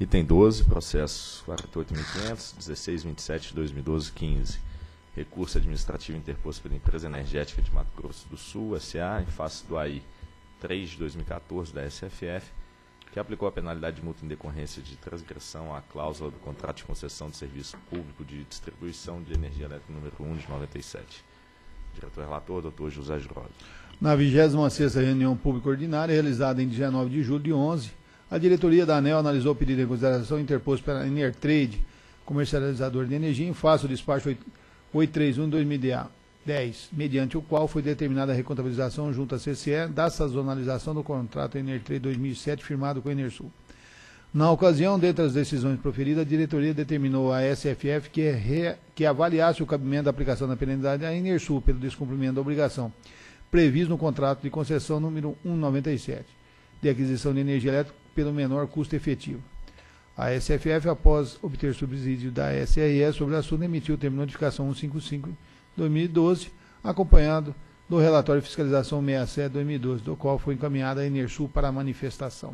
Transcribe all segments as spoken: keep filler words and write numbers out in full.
Item doze, processo quarenta e oito mil e quinhentos, dezesseis vinte e sete de dois mil e doze, quinze. Recurso administrativo interposto pela Empresa Energética de Mato Grosso do Sul, S A, em face do A I três de dois mil e quatorze da S F F, que aplicou a penalidade de multa em decorrência de transgressão à cláusula do contrato de concessão de serviço público de distribuição de energia elétrica número um de noventa e sete. Diretor-relator, doutor José Girosa. Na vigésima sexta reunião pública ordinária, realizada em dezenove de julho de onze, a diretoria da ANEEL analisou o pedido de reconsideração interposto pela Enertrade, comercializador de energia, em face do despacho oitocentos e trinta e um de dois mil e dez, mediante o qual foi determinada a recontabilização junto à C C E da sazonalização do contrato Enertrade dois mil e sete firmado com a Enersul. Na ocasião, dentre as decisões proferidas, a diretoria determinou à S F F que, re, que avaliasse o cabimento da aplicação da penalidade à Enersul pelo descumprimento da obrigação previsto no contrato de concessão número cento e noventa e sete, de aquisição de energia elétrica pelo menor custo efetivo. A S F F, após obter subsídio da S R E sobre o assunto, emitiu o termo de notificação cento e cinquenta e cinco de dois mil e doze, acompanhado do relatório de fiscalização sessenta e sete de dois mil e doze, do qual foi encaminhada a Enersul para a manifestação.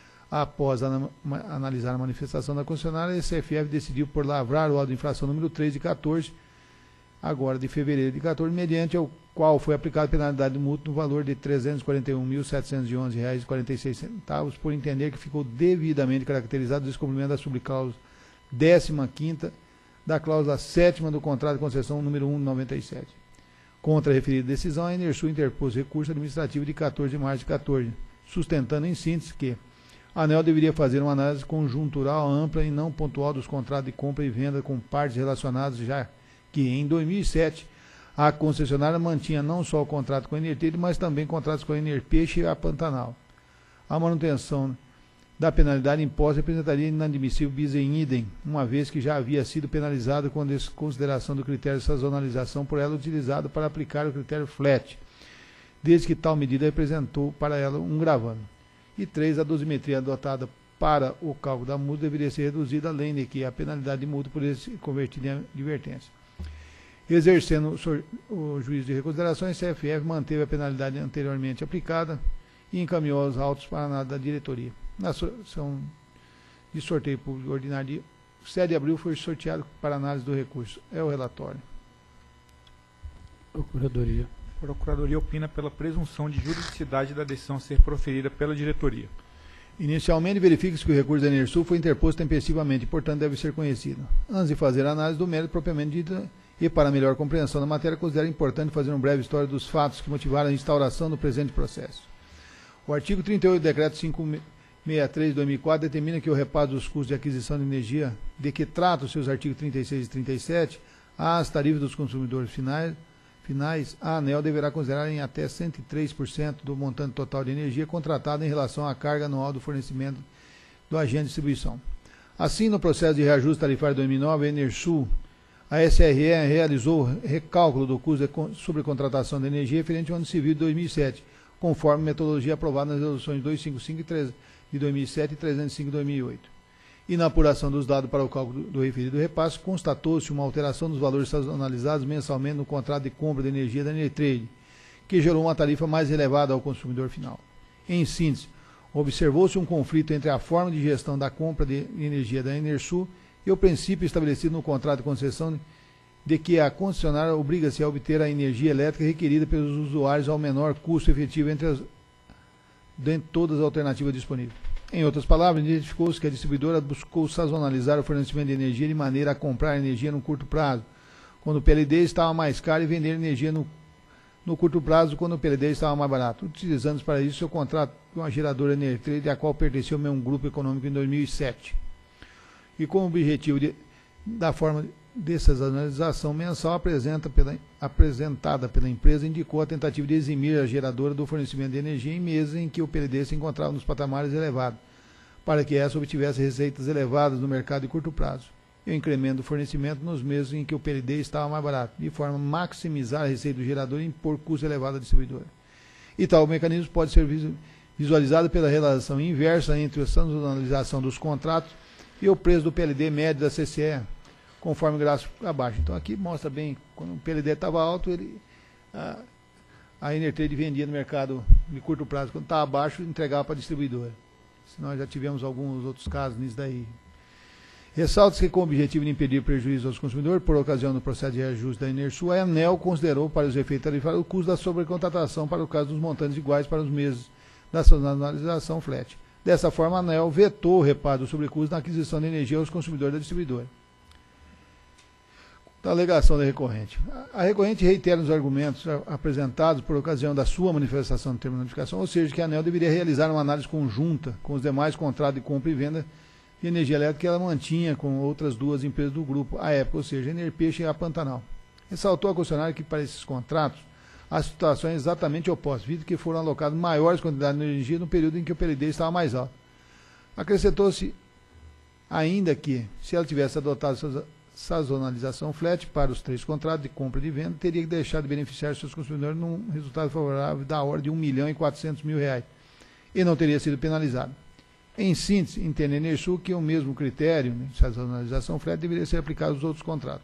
Após ana, analisar a manifestação da concessionária, a S F F decidiu por lavrar o auto de infração número três de quatorze, agora de fevereiro de quatorze, mediante o qual foi aplicada penalidade de multa no valor de trezentos e quarenta e um mil, setecentos e onze reais e quarenta e seis centavos, por entender que ficou devidamente caracterizado o descumprimento da subcláusula décima quinta da cláusula sétima do contrato de concessão número cento e noventa e sete. Contra a referida decisão, a Enersul interpôs recurso administrativo de quatorze de março de quatorze, sustentando em síntese que a ANEEL deveria fazer uma análise conjuntural ampla e não pontual dos contratos de compra e venda com partes relacionadas, já que em dois mil e sete a concessionária mantinha não só o contrato com a Enertrade, mas também contratos com a Enerpeixe e a Pantanal. A manutenção da penalidade imposta representaria inadmissível bis in idem, uma vez que já havia sido penalizada com desconsideração do critério de sazonalização por ela utilizado para aplicar o critério flat, desde que tal medida representou para ela um gravame. E três, a dosimetria adotada para o cálculo da multa deveria ser reduzida, além de que a penalidade de multa poderia ser convertida em advertência. Exercendo o juízo de reconsideração, a S F F manteve a penalidade anteriormente aplicada e encaminhou os autos para a análise da diretoria. Na sessão de sorteio público ordinário de sete de abril foi sorteado para análise do recurso. É o relatório. Procuradoria. A Procuradoria opina pela presunção de juridicidade da decisão a ser proferida pela diretoria. Inicialmente, verifica-se que o recurso da Enersul foi interposto tempestivamente e, portanto, deve ser conhecido. Antes de fazer a análise do mérito propriamente dito e para melhor compreensão da matéria, considero importante fazer uma breve história dos fatos que motivaram a instauração do presente processo. O artigo trinta e oito do Decreto quinhentos e sessenta e três de dois mil e quatro determina que o repasse dos custos de aquisição de energia, de que trata os seus artigos trinta e seis e trinta e sete, às tarifas dos consumidores finais, finais, a ANEEL deverá considerar em até cento e três por cento do montante total de energia contratada em relação à carga anual do fornecimento do agente de distribuição. Assim, no processo de reajuste tarifário de dois mil e nove, a Enersul, a S R E realizou recálculo do custo de sobrecontratação de energia referente ao ano civil de dois mil e sete, conforme metodologia aprovada nas resoluções duzentos e cinquenta e cinco de dois mil e sete e trezentos e cinco de dois mil e oito. E na apuração dos dados para o cálculo do referido repasse, constatou-se uma alteração dos valores sazonalizados mensalmente no contrato de compra de energia da Enertrade, que gerou uma tarifa mais elevada ao consumidor final. Em síntese, observou-se um conflito entre a forma de gestão da compra de energia da Enersul e o princípio estabelecido no contrato de concessão de que a concessionária obriga-se a obter a energia elétrica requerida pelos usuários ao menor custo efetivo entre, as, dentre todas as alternativas disponíveis. Em outras palavras, identificou-se que a distribuidora buscou sazonalizar o fornecimento de energia de maneira a comprar energia no curto prazo, quando o P L D estava mais caro, e vender energia no, no curto prazo, quando o P L D estava mais barato, utilizando para isso seu contrato com a geradora Enertrade, a qual pertenceu ao mesmo grupo econômico em dois mil e sete. E com o objetivo de, da forma de sazonalização mensal apresenta pela, apresentada pela empresa, indicou a tentativa de eximir a geradora do fornecimento de energia em meses em que o P L D se encontrava nos patamares elevados, para que essa obtivesse receitas elevadas no mercado de curto prazo, e o incremento do fornecimento nos meses em que o P L D estava mais barato, de forma a maximizar a receita do gerador e impor custo elevado à distribuidora. E tal mecanismo pode ser visualizado pela relação inversa entre a sazonalização dos contratos e o preço do P L D médio da C C E, conforme o gráfico abaixo. Então aqui mostra bem, quando o P L D estava alto, ele, a, a Enertrade vendia no mercado de curto prazo, quando estava abaixo, entregava para a distribuidora. Nós já tivemos alguns outros casos nisso daí. Ressalta-se que, com o objetivo de impedir prejuízo aos consumidores, por ocasião do processo de reajuste da Enersul, a ANEEL considerou para os efeitos tarifários o custo da sobrecontratação para o caso dos montantes iguais para os meses da sazonalização flat. Dessa forma, a ANEEL vetou o reparo do sobrecusto na aquisição de energia aos consumidores da distribuidora. Da alegação da recorrente. A recorrente reitera os argumentos apresentados por ocasião da sua manifestação de termo de notificação, ou seja, que a ANEEL deveria realizar uma análise conjunta com os demais contratos de compra e venda de energia elétrica que ela mantinha com outras duas empresas do grupo à época, ou seja, a Enerpeixe e a Pantanal. Ressaltou a concessionária que para esses contratos a situação é exatamente oposta, visto que foram alocadas maiores quantidades de energia no período em que o P L D estava mais alto. Acrescentou-se ainda que, se ela tivesse adotado sazonalização flat para os três contratos de compra e de venda, teria que deixar de beneficiar seus consumidores num resultado favorável da ordem de um milhão e quatrocentos mil reais e não teria sido penalizado. Em síntese, entende a Enersul que o mesmo critério de sazonalização flat deveria ser aplicado aos outros contratos.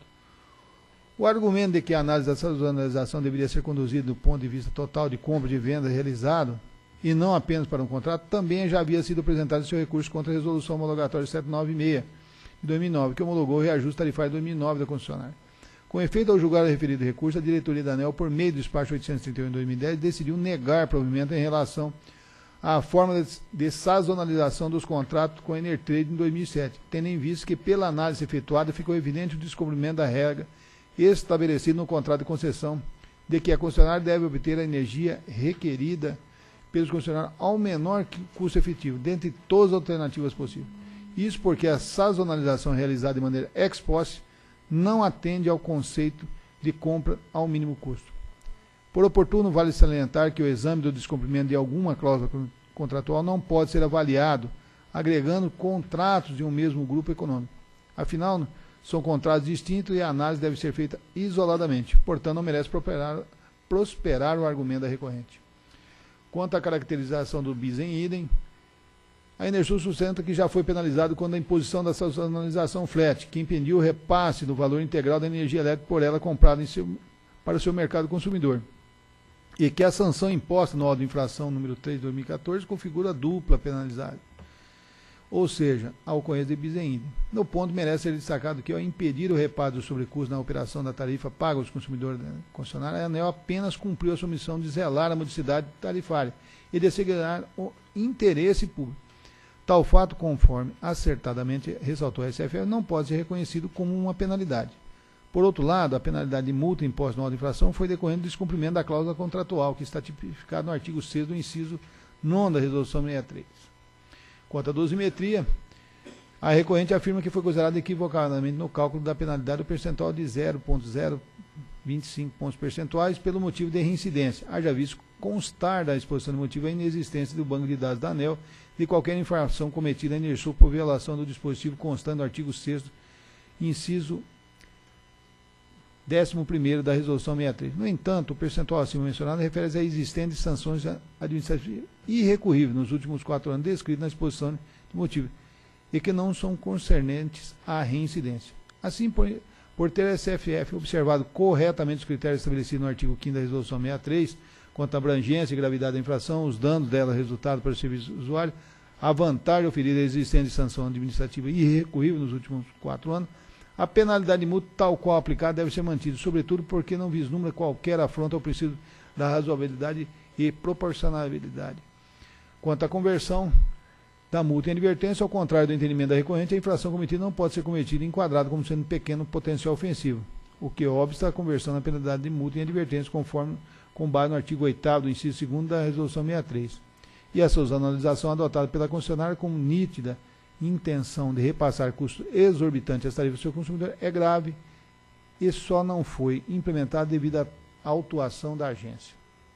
O argumento de que a análise da sazonalização deveria ser conduzida do ponto de vista total de compra e de venda realizado e não apenas para um contrato também já havia sido apresentado em seu recurso contra a resolução homologatória setecentos e noventa e seis de dois mil e nove, que homologou o reajuste tarifário de dois mil e nove da concessionária. Com efeito ao julgar o referido recurso, a diretoria da ANEEL, por meio do despacho oitocentos e trinta e um de dois mil e dez, decidiu negar provimento em relação à forma de sazonalização dos contratos com a Enertrade em dois mil e sete, tendo em vista que, pela análise efetuada, ficou evidente o descumprimento da regra estabelecida no contrato de concessão, de que a concessionária deve obter a energia requerida pelos concessionários ao menor custo efetivo, dentre todas as alternativas possíveis. Isso porque a sazonalização realizada de maneira ex post não atende ao conceito de compra ao mínimo custo. Por oportuno, vale salientar que o exame do descumprimento de alguma cláusula contratual não pode ser avaliado agregando contratos de um mesmo grupo econômico. Afinal, são contratos distintos e a análise deve ser feita isoladamente. Portanto, não merece prosperar, prosperar o argumento da recorrente. Quanto à caracterização do bis em idem, a Enersul sustenta que já foi penalizado quando a imposição da sazonalização flat, que impediu o repasse do valor integral da energia elétrica por ela comprada em seu, para o seu mercado consumidor, e que a sanção imposta no auto de infração número três de dois mil e quatorze configura dupla penalidade, ou seja, a ocorrência de bis em idem. No ponto, merece ser destacado que, ao impedir o repasse do sobrecusto na operação da tarifa paga aos consumidores da concessionária, a ANEEL apenas cumpriu a sua missão de zelar a modicidade tarifária e de assegurar o interesse público. Tal fato, conforme acertadamente ressaltou a S F F, não pode ser reconhecido como uma penalidade. Por outro lado, a penalidade de multa imposta no auto de infração foi decorrente do descumprimento da cláusula contratual, que está tipificada no artigo seis do inciso nono da Resolução sessenta e três. Quanto à dosimetria, a recorrente afirma que foi considerada equivocadamente no cálculo da penalidade o percentual de zero vírgula zero vinte e cinco pontos percentuais pelo motivo de reincidência, haja visto constar da exposição de motivo a inexistência do banco de dados da ANEEL de qualquer infração cometida em Enersul por violação do dispositivo constante no artigo sexto, inciso décimo primeiro da Resolução sessenta e três. No entanto, o percentual acima mencionado refere-se à existência de sanções administrativas irrecorríveis nos últimos quatro anos descritas na exposição de motivo e que não são concernentes à reincidência. Assim, por, por ter a S F F observado corretamente os critérios estabelecidos no artigo quinto da Resolução sessenta e três, quanto à abrangência e gravidade da infração, os danos dela resultado para o serviço do usuário, a vantagem oferida à existência de sanção administrativa irrecorrível nos últimos quatro anos, a penalidade de multa tal qual aplicada deve ser mantida, sobretudo porque não vislumbra qualquer afronta ao princípio da razoabilidade e proporcionalidade. Quanto à conversão da multa em advertência, ao contrário do entendimento da recorrente, a infração cometida não pode ser cometida e enquadrada como sendo pequeno potencial ofensivo, o que obsta a conversão da penalidade de multa em advertência, conforme com base no artigo oitavo do inciso segundo da Resolução sessenta e três. E a sazonalização adotada pela concessionária com nítida intenção de repassar custos exorbitantes às tarifas do seu consumidor é grave e só não foi implementada devido à autuação da agência.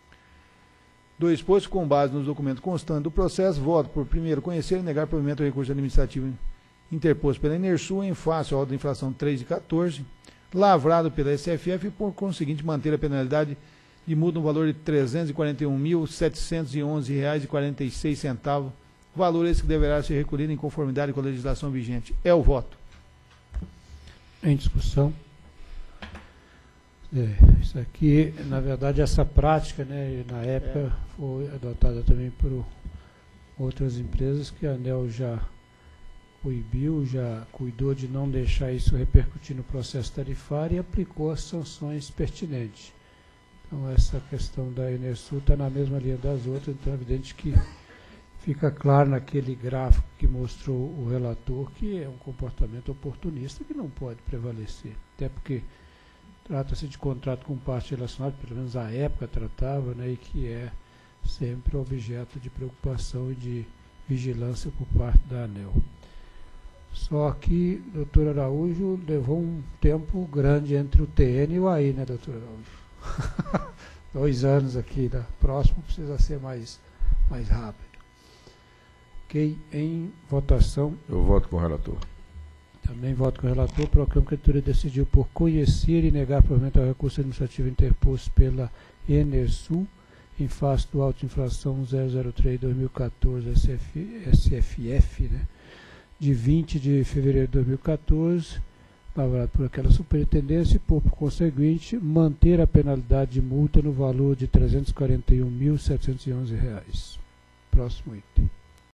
Do exposto, com base nos documentos constantes do processo, voto por, primeiro, conhecer e negar provimento ao recurso administrativo interposto pela Enersul em face ao auto de infração três de quatorze, lavrado pela S F F e, por conseguinte, manter a penalidade de multa no valor de trezentos e quarenta e um mil, setecentos e onze reais e quarenta e seis centavos, valor esse que deverá ser recolhido em conformidade com a legislação vigente. É o voto. Em discussão. É, isso aqui, na verdade, essa prática, né, na época, é. foi adotada também por outras empresas que a ANEEL já coibiu, já cuidou de não deixar isso repercutir no processo tarifário e aplicou as sanções pertinentes. Então essa questão da Enersul está na mesma linha das outras, então é evidente que fica claro naquele gráfico que mostrou o relator que é um comportamento oportunista que não pode prevalecer, até porque trata-se de contrato com parte relacionada, pelo menos à época tratava, né, e que é sempre objeto de preocupação e de vigilância por parte da ANEEL. Só que o doutor Araújo levou um tempo grande entre o T N e o A I, né, doutor Araújo? Dois anos aqui, né? Próximo precisa ser mais, mais rápido. Ok, em votação. Eu voto com o relator. Também voto com o relator. Proclamo que a diretoria decidiu por conhecer e negar provimento ao recurso administrativo interposto pela Enersul em face do auto de infração zero zero três barra dois mil e quatorze S F F, né, de vinte de fevereiro de dois mil e quatorze, lavrado por aquela superintendência e, por conseguinte, manter a penalidade de multa no valor de trezentos e quarenta e um mil, setecentos e onze reais. Próximo item.